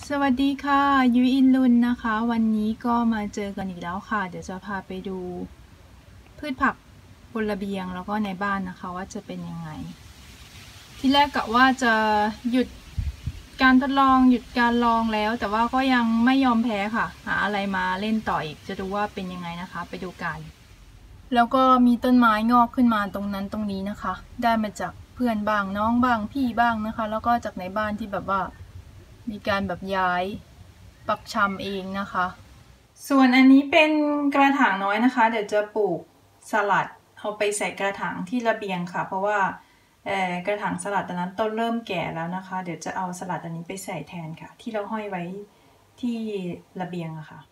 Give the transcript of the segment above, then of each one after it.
สวัสดีค่ะยุ้ยอินลุนนะคะวันนี้ก็มาเจอกันอีกแล้วค่ะเดี๋ยวจะพาไปดูพืชผักบนระเบียงแล้วก็ในบ้านนะคะว่าจะเป็นยังไงที่แรกกะว่าจะหยุดการทดลองหยุดการลองแล้วแต่ว่าก็ยังไม่ยอมแพ้ค่ะหาอะไรมาเล่นต่ออีกจะดูว่าเป็นยังไงนะคะไปดูกันแล้วก็มีต้นไม้งอกขึ้นมาตรงนั้นตรงนี้นะคะได้มาจากเพื่อนบ้างน้องบ้างพี่บ้างนะคะแล้วก็จากในบ้านที่แบบว่ามีการแบบย้ายปักชำเองนะคะส่วนอันนี้เป็นกระถางน้อยนะคะเดี๋ยวจะปลูกสลัดเอาไปใส่กระถางที่ระเบียงค่ะเพราะว่ากระถางสลัดอันนั้นต้นเริ่มแก่แล้วนะคะเดี๋ยวจะเอาสลัดอันนี้ไปใส่แทนค่ะที่เราห้อยไว้ที่ระเบียงอะค่ะ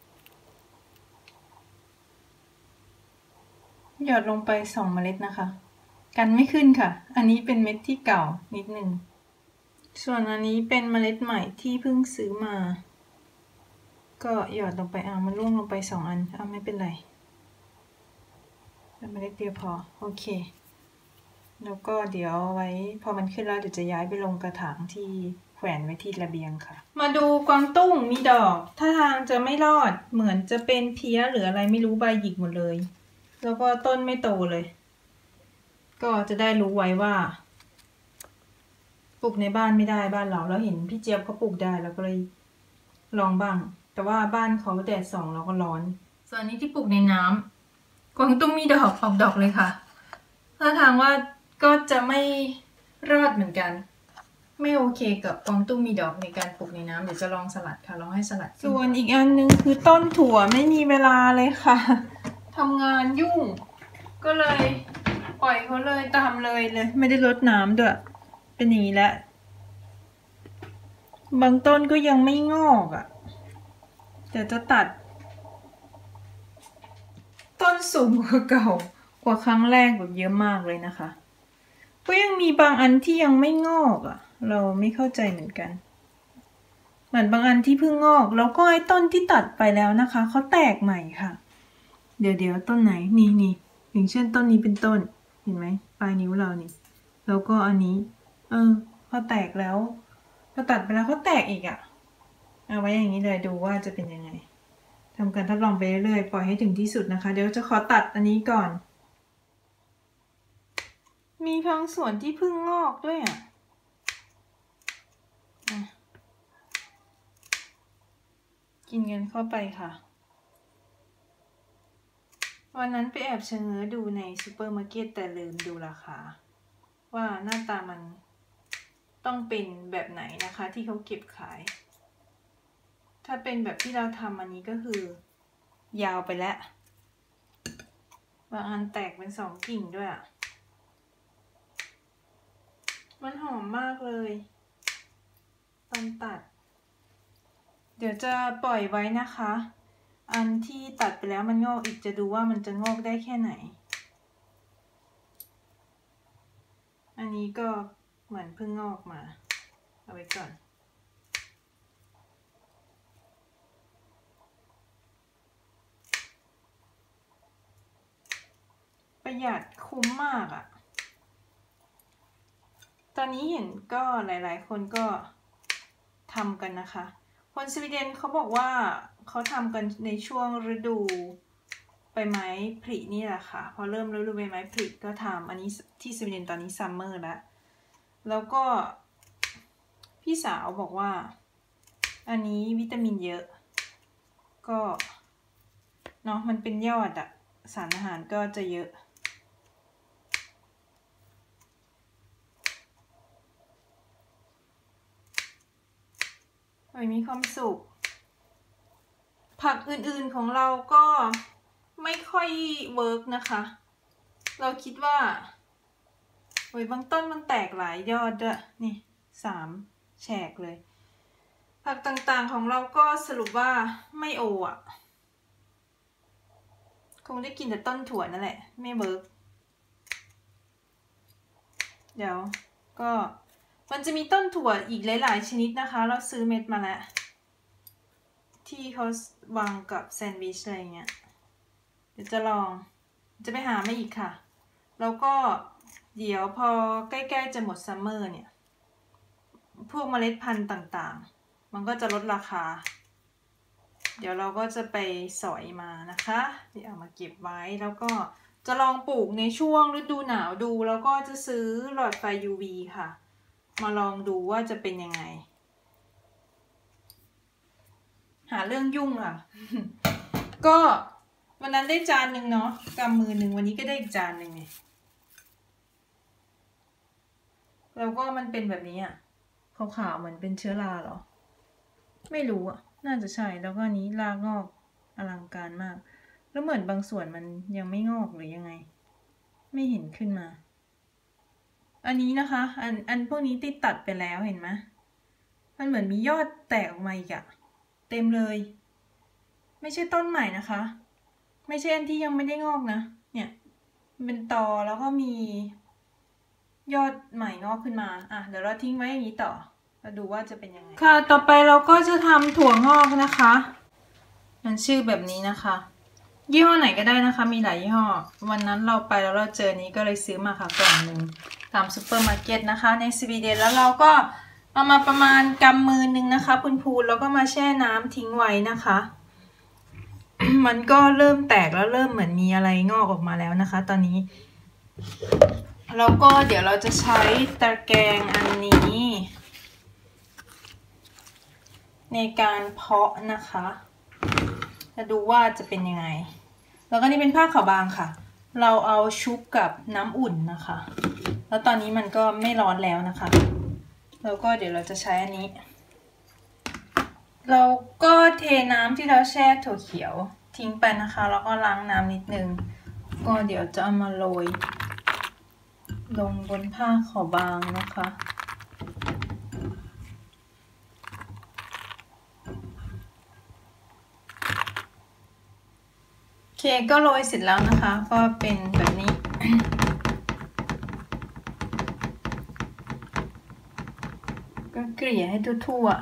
หยอดลงไป2 เมล็ดนะคะกันไม่ขึ้นค่ะอันนี้เป็นเม็ดที่เก่านิดนึงส่วนอันนี้เป็นเมล็ดใหม่ที่เพิ่งซื้อมาก็หยอดลงไปมันร่วงลงไป2 อันไม่เป็นไรเมล็ดเดียวพอโอเคแล้วก็เดี๋ยวไว้พอมันขึ้นแล้วเดี๋ยวจะย้ายไปลงกระถางที่แขวนไว้ที่ระเบียงค่ะมาดูกวางตุ้งมีดอกท่าทางจะไม่รอดเหมือนจะเป็นเพี้ยหรืออะไรไม่รู้ใบหยิกหมดเลยแล้วก็ต้นไม่โตเลยก็จะได้รู้ไว้ว่าปลูกในบ้านไม่ได้บ้านเราแล้วเห็นพี่เจี๊ยบเขาปลูกได้แล้วก็เลยลองบ้างแต่ว่าบ้านเขาแดดส่องแล้วก็ร้อนส่วนนี้ที่ปลูกในน้ำกวางตุ้งมีดอกออกดอกเลยค่ะท่าทางว่าก็จะไม่รอดเหมือนกันไม่โอเคกับกวางตุ้งมีดอกในการปลูกในน้ำเดี๋ยวจะลองสลัดค่ะลองให้สลัดส่วนอีกอันนึงคือต้นถั่วไม่มีเวลาเลยค่ะทำงานยุ่งก็เลยปล่อยเขาเลยตามเลยไม่ได้รดน้ำด้วยเป็นอย่างนี้แหละบางต้นก็ยังไม่งอกเดี๋ยวจะตัดต้นสูงกว่าเก่ากว่าครั้งแรกแบบเยอะมากเลยนะคะก็ยังมีบางอันที่ยังไม่งอกเราไม่เข้าใจเหมือนกันเหมือนบางอันที่เพิ่งงอกแล้วก็ไอ้ต้นที่ตัดไปแล้วนะคะเขาแตกใหม่ค่ะเดี๋ยวต้นไหนนี่อย่างเช่นต้นนี้เป็นต้นเห็นไหมปลายนิ้วเรานี่แล้วก็อันนี้พอแตกแล้วพอตัดไปแล้วเขาแตกอีกเอาไว้อย่างนี้เลยดูว่าจะเป็นยังไงทำการทดลองไปเรื่อยๆปล่อยให้ถึงที่สุดนะคะเดี๋ยวจะขอตัดอันนี้ก่อนมีบางส่วนที่เพิ่งงอกด้วยกินกันเข้าไปค่ะวันนั้นไปแอบเชงเง้อดูในซูเปอร์มาร์เก็ตแต่ลืมดูราคาว่าหน้าตามันต้องเป็นแบบไหนนะคะที่เขาเก็บขายถ้าเป็นแบบที่เราทำอันนี้ก็คือยาวไปแล้วบางอันแตกเป็น2 กิ่งด้วยมันหอมมากเลยตอนตัดเดี๋ยวจะปล่อยไว้นะคะอันที่ตัดไปแล้วมันงอกอีกจะดูว่ามันจะงอกได้แค่ไหนอันนี้ก็เหมือนเพิ่งงอกมาเอาไว้ก่อนประหยัดคุ้มมากตอนนี้เห็นก็หลายๆคนก็ทำกันนะคะคนสวีเดนเขาบอกว่าเขาทำกันในช่วงฤดูใบไม้ผลินี่แหละค่ะพอเริ่มฤดูใบไม้ผลิก็ทำอันนี้ที่สวีเดนตอนนี้ซัมเมอร์แล้วก็พี่สาวบอกว่าอันนี้วิตามินเยอะก็เนาะมันเป็นยอดสารอาหารก็จะเยอะมีความสุขผักอื่นๆของเราก็ไม่ค่อยเวิร์กนะคะเราคิดว่าบางต้นมันแตกหลายยอดด้วยนี่3 แฉกเลยผักต่างๆของเราก็สรุปว่าไม่โอคงได้กินแต่ต้นถั่วนั่นแหละไม่เวิร์กเดี๋ยวก็มันจะมีต้นถั่วอีกหลายๆชนิดนะคะเราซื้อเม็ดมาแล้วที่เขาวางกับแซนด์วิชอะไรเงี้ยเดี๋ยวจะลองจะไปหามาอีกค่ะแล้วก็เดี๋ยวพอใกล้ๆจะหมดซัมเมอร์เนี่ยพวกเมล็ดพันธุ์ต่างๆมันก็จะลดราคาเดี๋ยวเราก็จะไปสอยมานะคะเดี๋ยวเอามาเก็บไว้แล้วก็จะลองปลูกในช่วงฤดูหนาวดูแล้วก็จะซื้อหลอดไฟ UV ค่ะมาลองดูว่าจะเป็นยังไงหาเรื่องยุ่งอ่ะ ก็วันนั้นได้จานหนึ่งเนาะกำมือหนึ่งวันนี้ก็ได้อีกจานหนึ่งไงแล้วก็มันเป็นแบบนี้อ่ะขาวๆเหมือนเป็นเชื้อราเหรอไม่รู้อ่ะน่าจะใช่แล้วก็นี้รากงอกอลังการมากแล้วเหมือนบางส่วนมันยังไม่งอกหรือยังไงไม่เห็นขึ้นมาอันนี้นะคะอันพวกนี้ติดตัดไปแล้วเห็นไหมมันเหมือนมียอดแตกออกมาอีกอะเต็มเลยไม่ใช่ต้นใหม่นะคะไม่ใช่อันที่ยังไม่ได้งอกนะเนี่ยเป็นตอแล้วก็มียอดใหม่งอกขึ้นมาอ่ะเดี๋ยวเราทิ้งไว้อย่างนี้ต่อมาดูว่าจะเป็นยังไงค่ะต่อไปเราก็จะทำถั่วงอกนะคะมันชื่อแบบนี้นะคะยี่ห้อไหนก็ได้นะคะมีหลายยี่ห้อวันนั้นเราไปแล้วเราเจอนี้ก็เลยซื้อมาค่ะกล่องหนึ่งตามซูเปอร์มาร์เก็ตนะคะในสวีเดนแล้วเราก็เอามาประมาณกำมือนึงนะคะพูนๆแล้วก็มาแช่น้ำทิ้งไว้นะคะ มันก็เริ่มแตกแล้วเริ่มเหมือนมีอะไรงอกออกมาแล้วนะคะตอนนี้แล้วก็เดี๋ยวเราจะใช้ตะแกรงอันนี้ในการเพาะนะคะจะดูว่าจะเป็นยังไงแล้วก็นี่เป็นผ้าขาวบางค่ะเราเอาชุบกับน้ำอุ่นนะคะแล้วตอนนี้มันก็ไม่ร้อนแล้วนะคะแล้วก็เดี๋ยวเราจะใช้อันนี้เราก็เทน้ำที่เราแช่ถั่วเขียวทิ้งไปนะคะแล้วก็ล้างน้ำนิดนึงก็เดี๋ยวจะเอามาโรยลงบนผ้าขาวบางนะคะโอเคก็โรยเสร็จแล้วนะคะก็เป็นแบบนี้ ก็เกลี่ยให้ทั่ว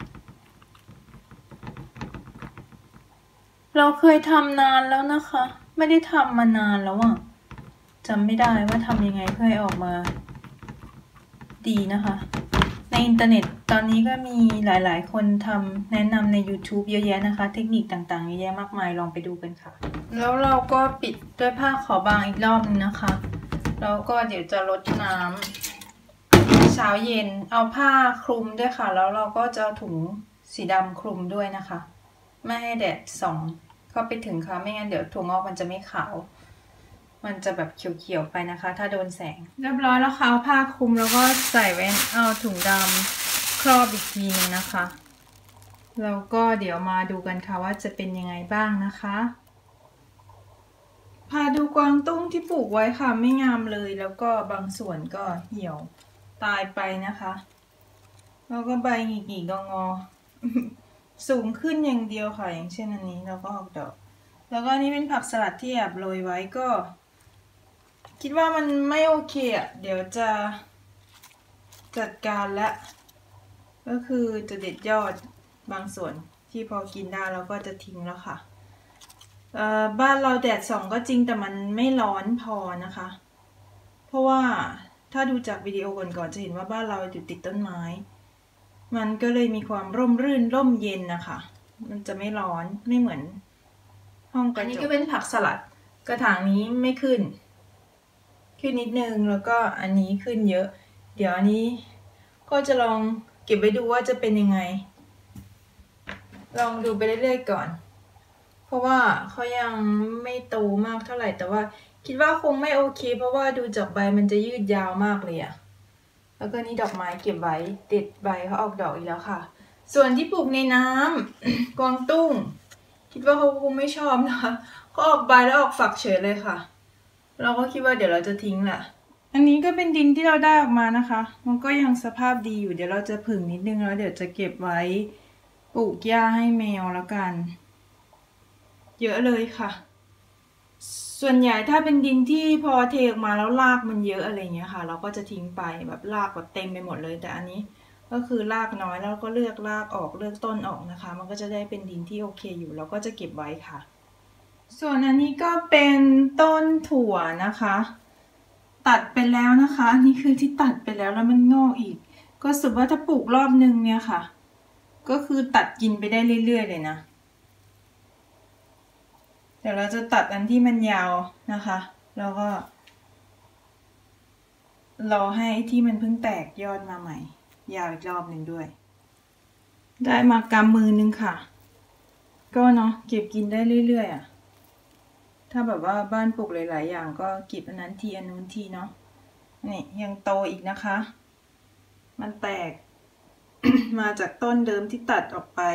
ๆเราเคยทำนานแล้วนะคะไม่ได้ทำมานานแล้วอ่ะจำไม่ได้ว่าทำยังไงเพื่อให้ออกมาดีนะคะในอินเทอร์เน็ตตอนนี้ก็มีหลายๆคนทำแนะนำใน YouTube เยอะแยะนะคะเทคนิคต่างๆเยอะแยะมากมายลองไปดูกันค่ะแล้วเราก็ปิดด้วยผ้าขาวบางอีกรอบนึงนะคะแล้วก็เดี๋ยวจะลดน้ำเช้าเย็นเอาผ้าคลุมด้วยค่ะแล้วเราก็จะเอาถุงสีดำคลุมด้วยนะคะไม่ให้แดดส่องเข้าไปถึงค่ะไม่งั้นเดี๋ยวถั่วงอกมันจะไม่ขาวมันจะแบบเขียวๆไปนะคะถ้าโดนแสงเรียบร้อยแล้วค่ะเอาผ้าคลุมแล้วก็ใส่ไว้เอาถุงดำครอบอีกทีนึงนะคะแล้วก็เดี๋ยวมาดูกันค่ะว่าจะเป็นยังไงบ้างนะคะพาดูกวางตุ้งที่ปลูกไว้ค่ะไม่งามเลยแล้วก็บางส่วนก็เหี่ยวตายไปนะคะแล้วก็ใบหงิกๆงอๆสูงขึ้นอย่างเดียวค่ะอย่างเช่นอันนี้แล้วก็ออกดอกแล้วก็นี่เป็นผักสลัดที่แอบโรยไว้ก็คิดว่ามันไม่โอเคอ่ะเดี๋ยวจะจัดการและก็คือจะเด็ดยอดบางส่วนที่พอกินได้แล้วก็จะทิ้งแล้วค่ะบ้านเราแดดส่องก็จริงแต่มันไม่ร้อนพอนะคะเพราะว่าถ้าดูจากวิดีโอก่อนๆจะเห็นว่าบ้านเราอยู่ติดต้นไม้มันก็เลยมีความร่มรื่นร่มเย็นนะคะมันจะไม่ร้อนไม่เหมือนห้องกระจกอันนี้ก็เป็นผักสลัดกระถางนี้ไม่ขึ้นนิดนึงแล้วก็อันนี้ขึ้นเยอะเดี๋ยวอันนี้ก็จะลองเก็บไว้ดูว่าจะเป็นยังไงลองดูไปเรื่อยๆก่อนเพราะว่าเขายังไม่โตมากเท่าไหร่แต่ว่าคิดว่าคงไม่โอเคเพราะว่าดูจากใบมันจะยืดยาวมากเลยอะแล้วก็นี่ดอกไม้เก็บไว้ติดใบเขาออกดอกอีกแล้วค่ะส่วนที่ปลูกในน้ำกวางตุ้งคิดว่าเขาคงไม่ชอบนะคะเขาออกใบแล้วออกฝักเฉยเลยค่ะเราก็คิดว่าเดี๋ยวเราจะทิ้งแหละอันนี้ก็เป็นดินที่เราได้ออกมานะคะมันก็ยังสภาพดีอยู่เดี๋ยวเราจะผึ่งนิดนึงแล้วเดี๋ยวจะเก็บไว้ปลูกหญ้าให้แมวแล้วกันเยอะเลยค่ะส่วนใหญ่ถ้าเป็นดินที่พอเทออกมาแล้วรากมันเยอะอะไรเงี้ยค่ะเราก็จะทิ้งไปแบบรากแบบเต็มไปหมดเลยแต่อันนี้ก็คือรากน้อยแล้วก็เลือกรากออกเลือกต้นออกนะคะมันก็จะได้เป็นดินที่โอเคอยู่เราก็จะเก็บไว้ค่ะส่วนอันนี้ก็เป็นต้นถั่วนะคะตัดไปแล้วนะคะนี่คือที่ตัดไปแล้วมันงอกอีกก็สรุปว่าถ้าปลูกรอบนึงเนี่ยค่ะก็คือตัดกินไปได้เรื่อยๆเลยนะเดี๋ยวเราจะตัดอันที่มันยาวนะคะแล้วก็รอให้ที่มันเพิ่งแตกยอดมาใหม่ยาวอีกรอบหนึ่งด้วยได้มากำมือนึงค่ะก็เนาะเก็บกินได้เรื่อยๆอ่ะถ้าแบบว่าบ้านปลูกหลายๆอย่างก็เก็บอันนั้นทีอันนู้นทีเนาะนี่ยังโตอีกนะคะมันแตก มาจากต้นเดิมที่ตัดออกไป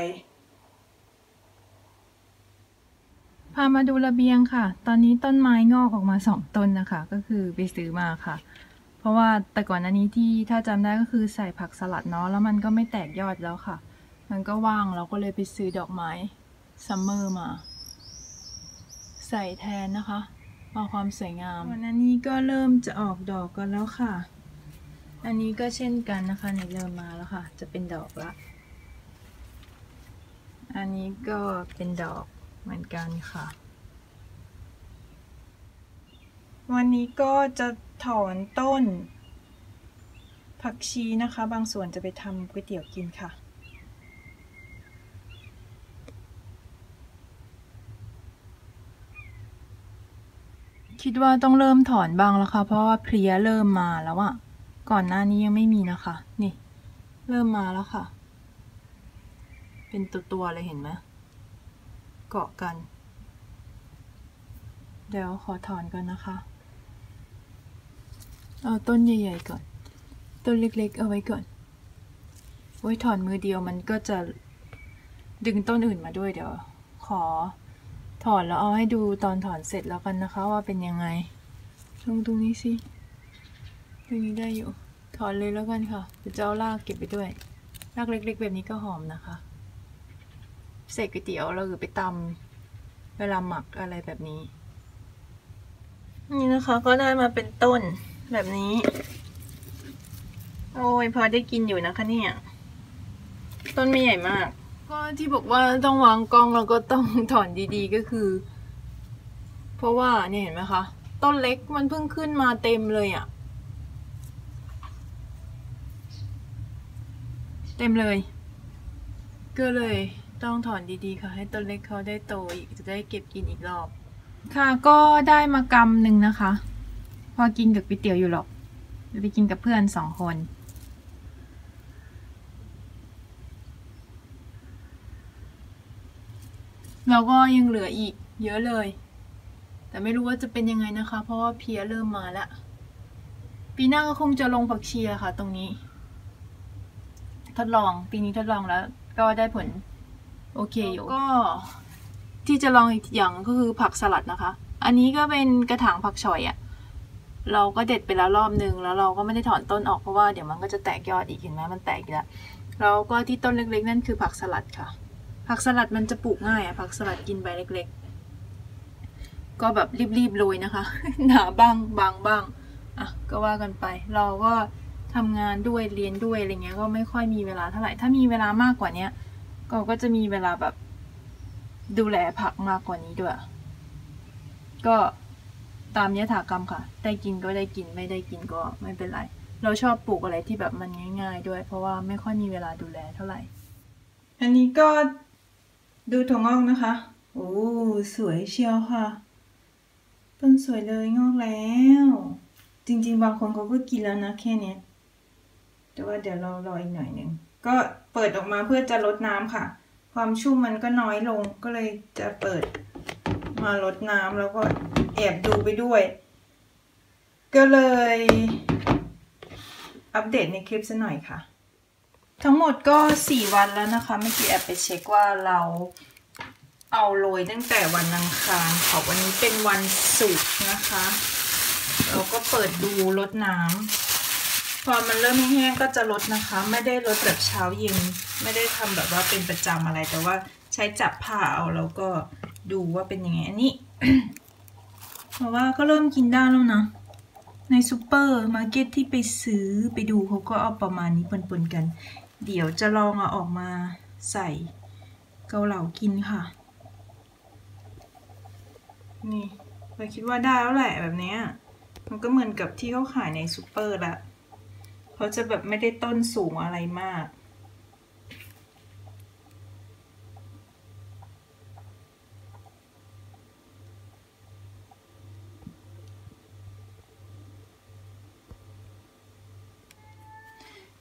พามาดูระเบียงค่ะตอนนี้ต้นไม้งอกออกมา2 ต้นนะคะก็คือไปซื้อมาค่ะเพราะว่าแต่ก่อนอันนี้ที่ถ้าจำได้ก็คือใส่ผักสลัดเนาะแล้วมันก็ไม่แตกยอดแล้วค่ะมันก็ว่างเราก็เลยไปซื้อดอกไม้ซัมเมอร์มาใส่แทนนะคะเอาความสวยงามวันนี้ก็เริ่มจะออกดอกกันแล้วค่ะอันนี้ก็เช่นกันนะคะในเริ่มมาแล้วค่ะจะเป็นดอกละอันนี้ก็เป็นดอกเหมือนกันค่ะวันนี้ก็จะถอนต้นผักชีนะคะบางส่วนจะไปทำก๋วยเตี๋ยวกินค่ะคิดว่าต้องเริ่มถอนบ้างแล้วค่ะเพราะว่าเพลี้ยเริ่มมาแล้วอะก่อนหน้านี้ยังไม่มีนะคะนี่เริ่มมาแล้วค่ะเป็นตัวเลยเห็นไหมเกาะกันเดี๋ยวขอถอนก่อนนะคะเอาต้นใหญ่ๆก่อนต้นเล็กๆเอาไว้ก่อนโอ้ยถอนมือเดียวมันก็จะดึงต้นอื่นมาด้วยเดี๋ยวขอถอนแล้วเอาให้ดูตอนถอนเสร็จแล้วกันนะคะว่าเป็นยังไงลงตรงนี้สิตรงนี้ได้อยู่ถอนเลยแล้วกันค่ะเดี๋ยวจะเอารากเก็บไปด้วยรากเล็กๆแบบนี้ก็หอมนะคะใส่ก๋วยเตี๋ยวเราหรือไปตำเวลาหมักอะไรแบบนี้นี่นะคะก็ได้มาเป็นต้นแบบนี้โอ้ยพอได้กินอยู่นะคะเนี่ยต้นไม่ใหญ่มากก็ที่บอกว่าต้องวางกล้องแล้วก็ต้องถอนดีๆก็คือเพราะว่าเนี่ยเห็นไหมคะต้นเล็กมันเพิ่งขึ้นมาเต็มเลยอ่ะเต็มเลยก็เลยต้องถอนดีๆค่ะให้ต้นเล็กเขาได้โตอีกจะได้เก็บกินอีกรอบค่ะก็ได้มากำหนึ่งนะคะพอกินกับก๋วยเตี๋ยวอยู่หรอกจะไปกินกับเพื่อน2 คนเราก็ยังเหลืออีกเยอะเลยแต่ไม่รู้ว่าจะเป็นยังไงนะคะเพราะว่าเพลี้ยเริ่มมาแล้วปีหน้าก็คงจะลงผักชีค่ะตรงนี้ทดลองปีนี้ทดลองแล้วก็ได้ผลโอเคอยู่ก็ที่จะลองอีกอย่างก็คือผักสลัดนะคะอันนี้ก็เป็นกระถางผักชอยอะเราก็เด็ดไปแล้วรอบนึงแล้วเราก็ไม่ได้ถอนต้นออกเพราะว่าเดี๋ยวมันก็จะแตกยอดอีกเห็นไหมมันแตกอีกแล้วแล้วก็ที่ต้นเล็กๆนั่นคือผักสลัดค่ะผักสลัดมันจะปลูกง่ายอะผักสลัดกินใบเล็กๆก็แบบรีบๆโรยนะคะ หนาบ้างบางบ้างอ่ะก็ว่ากันไปเราก็ทำงานด้วยเรียนด้วยอะไรเงี้ยก็ไม่ค่อยมีเวลาเท่าไหร่ถ้ามีเวลามากกว่านี้ก็จะมีเวลาแบบดูแลผักมากกว่านี้ด้วยก็ตามยถากรรมค่ะได้กินก็ได้กินไม่ได้กินก็ไม่เป็นไรเราชอบปลูกอะไรที่แบบมันง่ายๆด้วยเพราะว่าไม่ค่อยมีเวลาดูแลเท่าไหร่อันนี้ก็ดูถั่วงอกนะคะโอ้สวยเชียวค่ะต้นสวยเลยงอกแล้วจริงๆบางคนเขาก็กินแล้วนะแค่นี้แต่ว่าเดี๋ยวเรารออีกหน่อยหนึ่งก็เปิดออกมาเพื่อจะลดน้ำค่ะความชุ่มมันก็น้อยลงก็เลยจะเปิดมาลดน้ำแล้วก็แอบดูไปด้วยก็เลยอัปเดตในคลิปซะหน่อยค่ะทั้งหมดก็4 วันแล้วนะคะเมื่อกี้แอบไปเช็คว่าเราเอาโรยตั้งแต่วันอังคารค่ะวันนี้เป็นวันศุกร์นะคะเราก็เปิดดูลดน้ำพอมันเริ่มแห้งก็จะลดนะคะไม่ได้ลดแบบเช้าเย็นไม่ได้ทำแบบว่าเป็นประจำอะไรแต่ว่าใช้จับผ้าเอาแล้วก็ดูว่าเป็นยังไงอันนี้ เพราะว่าก็เริ่มกินได้แล้วนะในซูเปอร์มาร์เก็ตที่ไปซื้อไปดูเขาก็เอาประมาณนี้ปนๆกันเดี๋ยวจะลองเอาออกมาใส่เกาเหลากินค่ะนี่เราคิดว่าได้แล้วแหละแบบนี้มันก็เหมือนกับที่เขาขายในซูเปอร์ละเขาจะแบบไม่ได้ต้นสูงอะไรมาก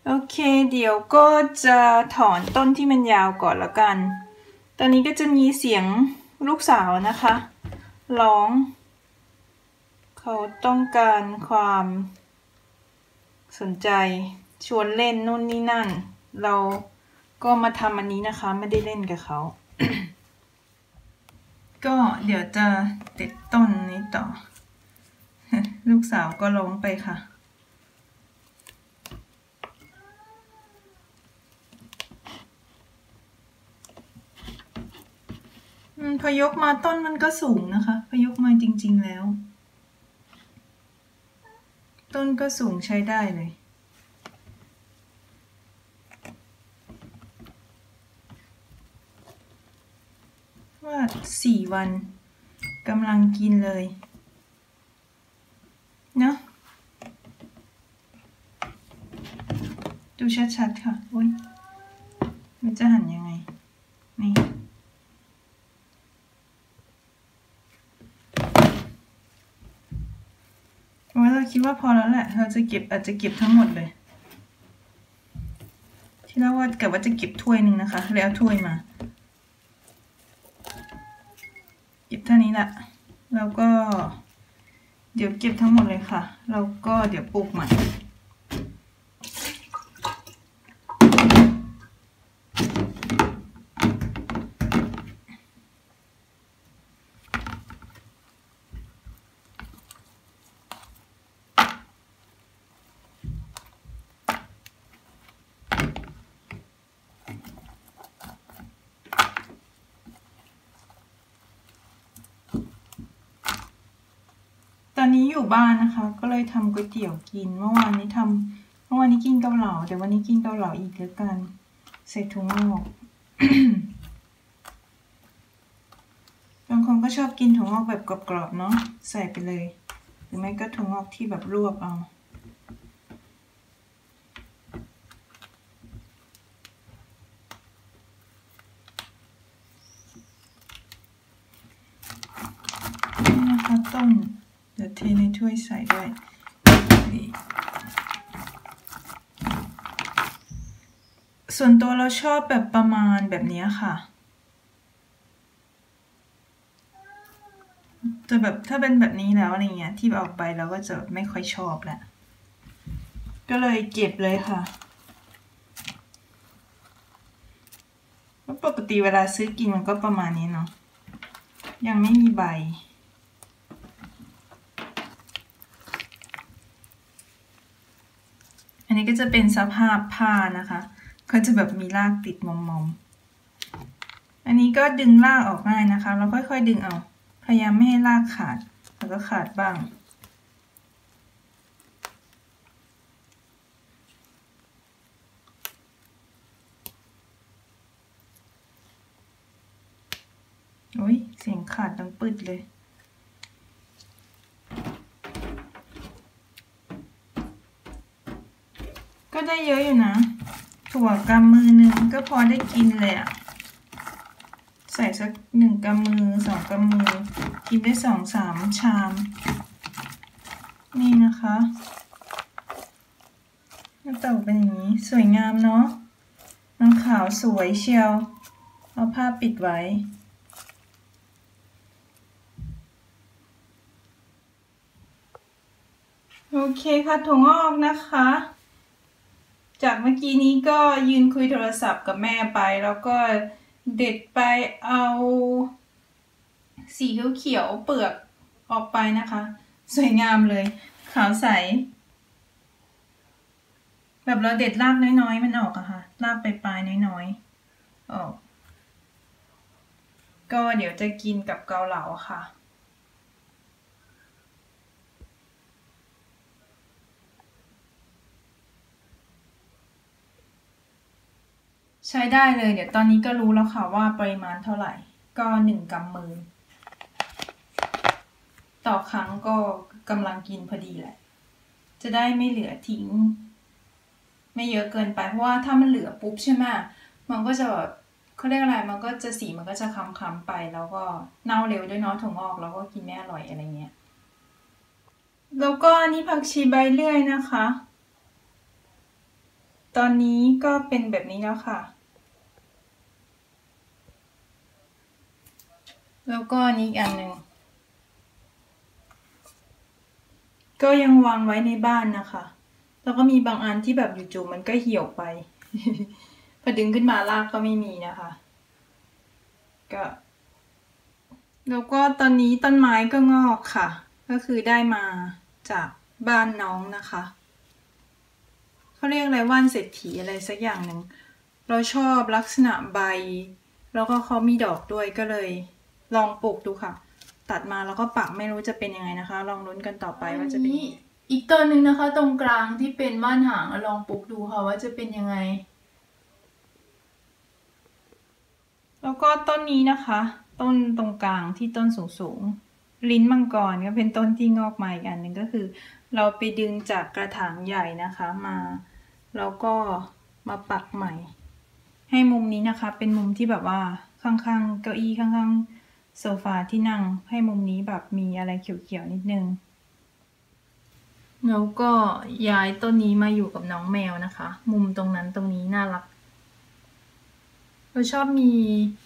โอเคเดี๋ยวก็จะถอนต้นที่มันยาวก่อนละกันตอนนี้ก็จะมีเสียงลูกสาวนะคะร้องเขาต้องการความสนใจชวนเล่นนู่นนี่นั่นเราก็มาทำอันนี้นะคะไม่ได้เล่นกับเขา ก็เดี๋ยวจะติดต้นนี้ต่อ ลูกสาวก็ร้องไปค่ะพอยกมาต้นมันก็สูงนะคะพอยกมาจริงๆแล้วต้นก็สูงใช้ได้เลยว่า4 วันกำลังกินเลยเนาะดูชัดๆค่ะอุ้ยมันจะหันยังไงนี่เราคิดว่าพอแล้วแหละเราจะเก็บอาจจะเก็บทั้งหมดเลยที่เราว่ากับว่าจะเก็บถ้วยหนึ่งนะคะแล้วถ้วยมาเก็บเท่านี้แหละแล้วก็เดี๋ยวเก็บทั้งหมดเลยค่ะแล้วก็เดี๋ยวปลูกใหม่ตอนนี้อยู่บ้านนะคะก็เลยทำก๋วยเตี๋ยวกินเมื่อวานนี้กินเกาเหลาเดี๋ยววันนี้กินเกาเหลาอีกแล้วกันใส่ถั่วงอก บางคนก็ชอบกินถั่วงอกแบบกรอบๆเนาะใส่ไปเลยหรือไม่ก็ถั่วงอกที่แบบลวกเอานี่นะคะต้มเดี๋ยวเทในถ้วยใส่ด้วยส่วนตัวเราชอบแบบประมาณแบบนี้ค่ะจะแบบถ้าเป็นแบบนี้แล้วอะไรเงี้ยที่ออกไปเราก็จะไม่ค่อยชอบแหละก็เลยเก็บเลยค่ะปกติเวลาซื้อกินมันก็ประมาณนี้เนาะยังไม่มีใบอันนี้ก็จะเป็นสภาพผ้านะคะก็จะแบบมีรากติดมอมๆอันนี้ก็ดึงรากออกง่ายนะคะเราค่อยๆดึงเอาพยายามไม่ให้รากขาดแต่ก็ขาดบ้างโอ้ยเสียงขาดดังปืดเลยก็ได้เยอะอยู่นะถั่วกำมือหนึ่งก็พอได้กินเลยอะใส่สัก1 กำมือ2 กำมือกินได้2-3 ชามนี่นะคะหน้าตาเป็นอย่างนี้สวยงามเนาะน้ำขาวสวยเชียวเอาผ้าปิดไว้โอเคค่ะถั่วงอกนะคะจากเมื่อกี้นี้ก็ยืนคุยโทรศัพท์กับแม่ไปแล้วก็เด็ดไปเอาสีเขียวเปลือกออกไปนะคะสวยงามเลยขาวใสแบบเราเด็ดรากน้อยๆมันออกอะค่ะรากปลายๆน้อยๆออกก็เดี๋ยวจะกินกับเกาเหลาค่ะใช้ได้เลยเดี๋ยวตอนนี้ก็รู้แล้วค่ะว่าปริมาณเท่าไหร่ก็1 กำมือต่อครั้งก็กำลังกินพอดีแหละจะได้ไม่เหลือทิ้งไม่เยอะเกินไปเพราะว่าถ้ามันเหลือปุ๊บใช่ไหมมันก็จะแบบเขาเรียกอะไรมันก็จะสีมันก็จะค้ำๆไปแล้วก็เน่าเร็วด้วยเนาะถั่วงอกแล้วก็กินไม่อร่อยอะไรเงี้ยแล้วก็นี่ผักชีใบเลื่อยนะคะตอนนี้ก็เป็นแบบนี้แล้วค่ะแล้วก็นี้อีกอันหนึ่งก็ยังวางไว้ในบ้านนะคะแล้วก็มีบางอันที่แบบอยู่ๆมันก็เหี่ยวไป พอดึงขึ้นมารากก็ไม่มีนะคะก็แล้วก็ตอนนี้ต้นไม้ก็งอกค่ะก็คือได้มาจากบ้านน้องนะคะเขาเรียกอะไรว่านเศรษฐีอะไรสักอย่างหนึ่งเราชอบลักษณะใบแล้วก็เขามีดอกด้วยก็เลยลองปลูกดูค่ะตัดมาแล้วก็ปักไม่รู้จะเป็นยังไงนะคะลองลุ้นกันต่อไปว่าจะเป็นอีกต้นหนึ่งนะคะตรงกลางที่เป็นว่านหางลองปลูกดูค่ะว่าจะเป็นยังไงแล้วก็ต้นนี้นะคะต้นตรงกลางที่ต้นสูงลิ้นมังกรก็เป็นต้นที่งอกมาอีกอันหนึ่งก็คือเราไปดึงจากกระถางใหญ่นะคะมาแล้วก็มาปักใหม่ให้มุมนี้นะคะเป็นมุมที่แบบว่าข้างๆเก้าอี้ข้างๆโซฟาที่นั่งให้มุมนี้แบบมีอะไรเขียวๆนิดนึงแล้วก็ย้ายต้นนี้มาอยู่กับน้องแมวนะคะมุมตรงนั้นตรงนี้น่ารักเราชอบมี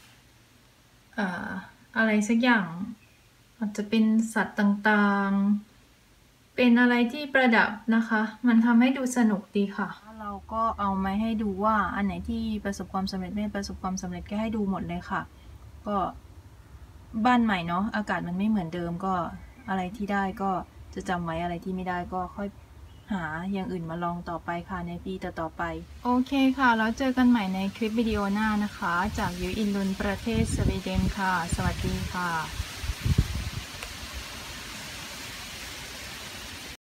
อะไรสักอย่างอาจจะเป็นสัตว์ต่างๆเป็นอะไรที่ประดับนะคะมันทำให้ดูสนุกดีค่ะเราก็เอามาให้ดูว่าอันไหนที่ประสบความสำเร็จไม่ประสบความสำเร็จก็ให้ดูหมดเลยค่ะก็บ้านใหม่เนาะอากาศมันไม่เหมือนเดิมก็อะไรที่ได้ก็จะจำไว้อะไรที่ไม่ได้ก็ค่อยหาอย่างอื่นมาลองต่อไปค่ะในปีต่อไปโอเคค่ะแล้วเจอกันใหม่ในคลิปวิดีโอหน้านะคะจากยูอินลุนประเทศสวีเดนค่ะสวัสดีค่ะ